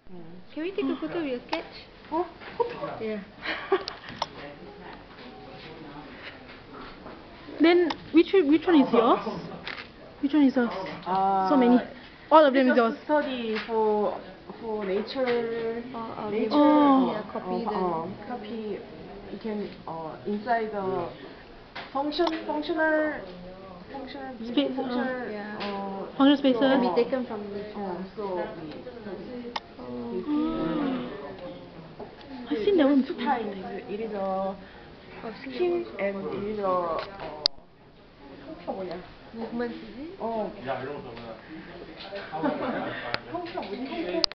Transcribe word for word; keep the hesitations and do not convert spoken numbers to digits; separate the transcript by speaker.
Speaker 1: Can we take a photo of your sketch?
Speaker 2: Oh,
Speaker 1: Yeah.
Speaker 3: Then which one- which one is yours? Which one is yours?
Speaker 2: Uh,
Speaker 3: So many. All of them is
Speaker 2: it's
Speaker 3: yours.
Speaker 2: just study for for nature.
Speaker 1: Oh, uh,
Speaker 2: nature.
Speaker 3: Oh.
Speaker 1: yeah, copy
Speaker 2: uh,
Speaker 1: then.
Speaker 2: uh, copy. You can uh, inside the function functional functional
Speaker 3: Space, uh,
Speaker 2: functional
Speaker 1: yeah.
Speaker 2: uh,
Speaker 3: Functional spaces.
Speaker 1: Can be
Speaker 2: uh,
Speaker 1: taken from this.
Speaker 2: uh, so we study.
Speaker 3: Oh. I've seen that one
Speaker 2: Two
Speaker 3: before.
Speaker 2: times. It is a spin and it is a uh, 뭐냐?
Speaker 1: Movement, is it?
Speaker 2: 어. 야, 이런 거